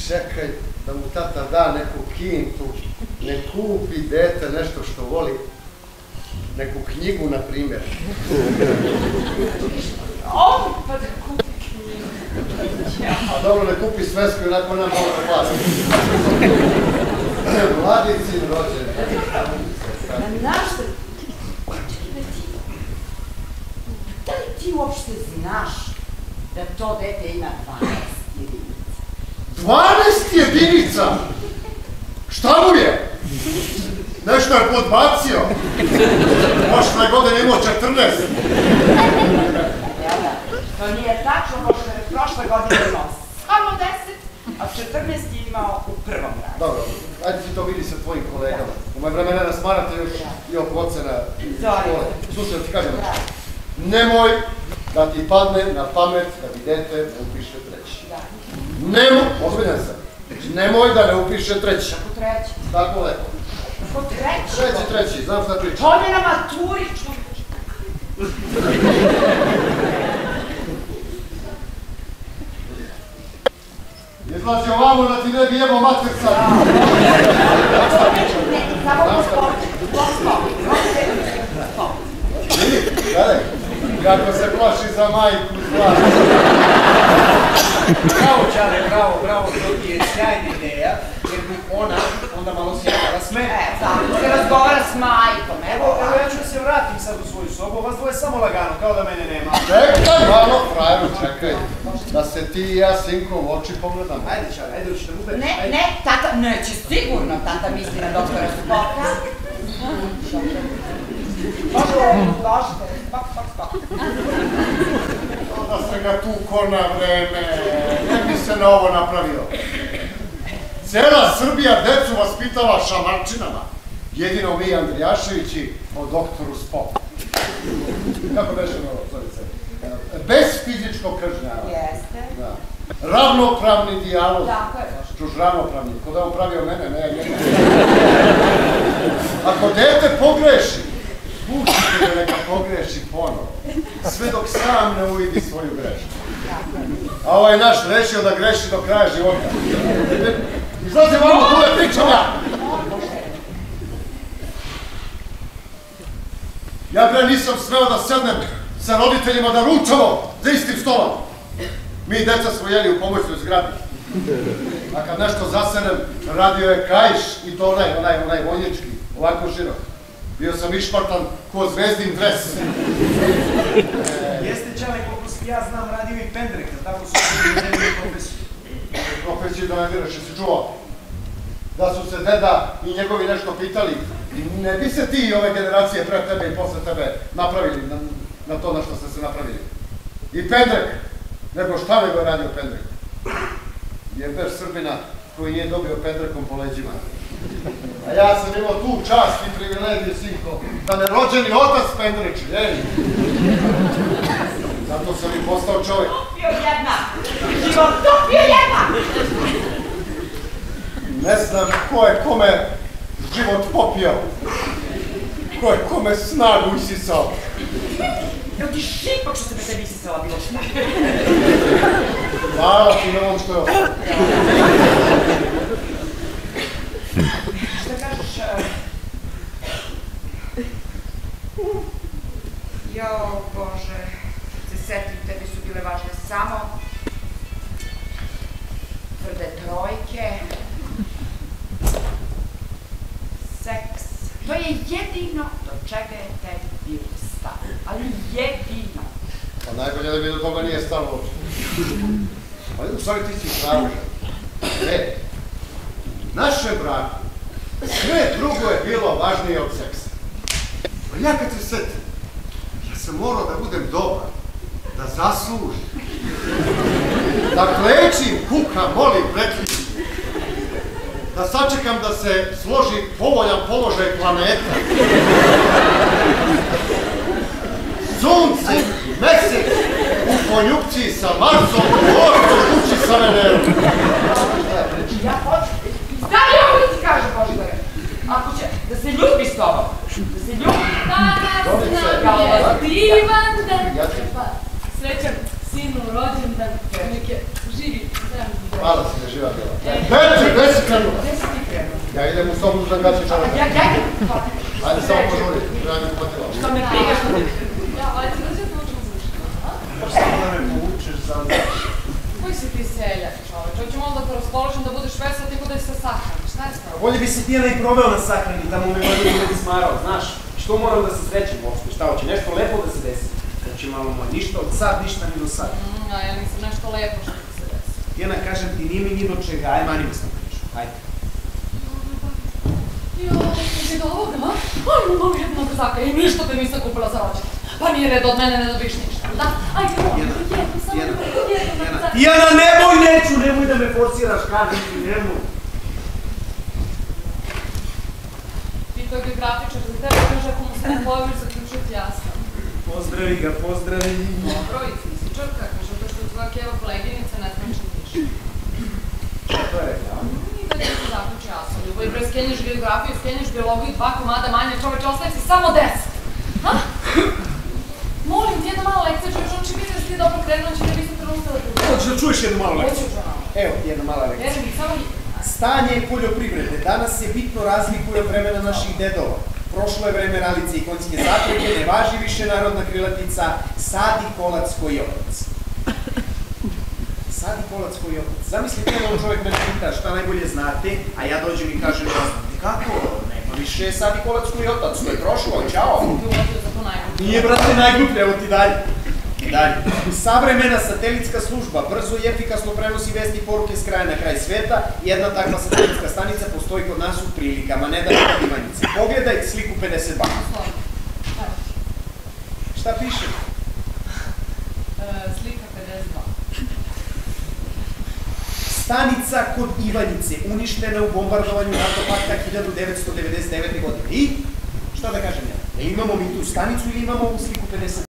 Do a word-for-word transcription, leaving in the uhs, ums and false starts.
čekaj da mu tata da neku kintu, ne kupi dete nešto što voli, neku knjigu, na primjer. O, pa da kupi knjigu. A dobro, ne kupi svesku, onako nam malo plasno. Mladi sin rođen. Znaš se, da li ti uopšte znaš da to dete ima dvanaest jedinica? dvanaest jedinica? Šta mu je? Nešto je podbacio. Prošle godine imao četrnaest. Jel da? To nije tačno, možda je prošle godine imao samo deset, a četrnaest je imao u prvom radu. Dobro, ajde ti to vidi sa tvojim kolegama. U moje vremena nas marate još i oko ocena škole. Slušaj, da ti kažem nešto. Nemoj da ti padne na pamet da bi dete ne upiše treći. Nemoj, ozbiljan sam. Nemoj da ne upiše treći. Kako treći? Tako lepo. Kako treći? Treći, treći, znam šta pričam. To je na maturi, čovječ. Izlazi ovamo da ti ne bi jebao mater sad. Ne, samo gospodin, gospodin, gospodin. Vidi, gledaj, kako se plaši za majku zla. Bravo, Čale, bravo, bravo, to ti je sjajna ideja, jer bi ona onda malo sjajala s mene. E, tako se razgovara s majkom, Evo, evo, ja ću da se vratim sad u svoju sobu, vas dvoje samo lagano, kao da mene nema. Čekaj malo, frajeru, čekaj. Da se ti i ja, sinko, u oči pogledamo. Ajde, Čale, ajde, hoćeš da mu bereš? Ne, ne, tata, neće sigurno, tata misli na doktora Spoka. Može, ložite, spok, spok, spok. Da se ga tuko na vreme, ne bi se na ovo napravio. Cela Srbija decu vaspitava šamarčinama. Jedino mi, Andrijaševići, o doktoru Spoku. Kako beše na ovo, zove se? Bez fizičkog kažnjavanja. Jeste. Ravnopravni dijalog. Tako je. Čuš, ravnopravni, ko da on pravio mene, ne, ne. Ako dete pogreši, pustite ga neka pogreši ponovo. Sve dok sam ne uvidi svoju grešku. A ovaj naš rešio da greši do kraja života. Izlazi vam od ove pričam ja! Ja bre nisam smeo da sednem sa roditeljima da ručamo za istim stolom. Mi deca smo jeli u pomoćnoj zgradi. A kad nešto zasedem, radio je kaiš i to onaj, onaj, onaj vojnički, ovako širok. Bio sam išpartan ko zvezdin dres. Jeste, Čale, koliko si ja znam, radio i Pendrek, tako su se izredili profesiju. Profesiju da ne diraš, jesi čuo? Da su se deda i njegovi nešto pitali. Ne bi se ti i ove generacije pre tebe i posle tebe napravili na to na što ste se napravili. I Pendrek, nego šta nego je radio Pendrek? Jebeš Srbina koji nije dobio Pendrekom po leđima. A ja sam imao tu čast i privilegiju, sinko, da me rođeni otac Pendreči, ej! Zato sam i postao čovjek. Topio jedna! Život topio jedna! Ne znam ko je kome život popio. Ko je kome snagu isisao. Evo ti šipak što se me tebi isisala bilo šta. Hvala ti na ovom što je ovo. Šta kažeš? Jo, Bože, se setim, tebi su bile važne samo tvrde trojke, seks. To je jedino do čega je tebi bilo stalo, ali jedino. Pa najbolje da mi do toga nije stalo uopšte. Ali u stvari ti si pravo. Ne, naše braku sve drugo je bilo važnije od seksa. Pa ja kad se setim, ja sam morao da budem dobar, da zaslužim, da klečim, kukam, molim, prekličim, da sačekam da se složi povoljan položaj planeta. Sunce, mesec, u konjukciji sa Marsom, u orku kući sa Venerom. Ja hoću, stavi ovo da ti kaže, Božidare, ako će da se ljubi s tobom, da se ljubi. Danas nam je divan dan, pa srećan sinu rođendan, neke živi, zdravim. Hvala se, ne živi. ja bila. Peče, gde si krenula? Gde si ti krenuo? Ja idem u sobu da gaći čovjek. Ja, ja idem kupati. Ajde, samo požuri, treba mi kupatila. Što me briga, što me... Ja, ali ti dođe da učimo završiti, a? Samo da me povučeš za... Koji si ti seljak, čoveč? Hoću malo da te raspoložim da budeš vesel, ti budeš se sahraniš, šta je spravo? Bolje bi se Tijana i proveo na sahrani, tamo me bolje ne bi smarao, znaš. Što moram da se srećem uopšte, šta hoće, nešto lepo da se desi. Znači malo moj, ništa od sad, ništa ni do sad. Mm, a ja nisam nešto lepo što ti se desi. Tijana, kažem ti, nije mi ni do čega, aj mani mi sam priču, ajde. Joj, ti do ovoga, a? Aj, imam jednog zaka i ništa te nisam kupila za rođendan. Pa nije red od mene ne dobiš ništa, da? Ajde, molim, jednu, samo jednu, jednu, da... Tijana, nemoj, neću, nemoj da me forsiraš, kažem ti, nemoj. Pitao je geografičar za tebe, kaže ako mu se ne pojavljiš zaključiti ja sam. Pozdravi ga, pozdravi. Dobro, i fizičarka, kaže to što je tvoja keva koleginica, ne znači ništa. Šta to je rekla? I da ti se zaključi ja sam. Ljubav, bre, skenješ geografiju, skenješ biologiju, dva komada manje, čoveče, ostaje si samo deset. Ha? Molim ti jedna mala lekcija, čovječ, on će biti da si ti dobro krenuo, on će ne biti trenutka da te... Hoćeš da čuješ jednu malu lekciju? Hoću, žena. Evo ti jedna mala lekcija. Jer mi samo... Stanje poljoprivrede danas se bitno razlikuje od vremena naših dedova. Prošlo je vreme ralice i konjske zaprege, ne važi više narodna krilatica, sadi kolac koji otac. Sadi kolac koji otac. Zamislite da on čovjek mene pita šta najbolje znate, a ja dođem i kažem kako? Nema više sadi kolac koji otac, to je prošlo, ćao. Ti uvatio za to najbolje. Nije, brate, najgluplje, evo ti dalje. Dalje. Savremena satelitska služba brzo i efikasno prenosi vesti i poruke s kraja na kraj sveta. Jedna takva satelitska stanica postoji kod nas u Prilikama, ne da je kod Ivanjice. Pogledaj sliku pedeset dva. Šta piše? Slika pedeset dva. Stanica kod Ivanjice, uništena u bombardovanju NATO pakta hiljadu devetsto devedeset devete. godine. I? Šta da kažem ja? Imamo mi tu stanicu ili imamo ovu sliku pedeset dva?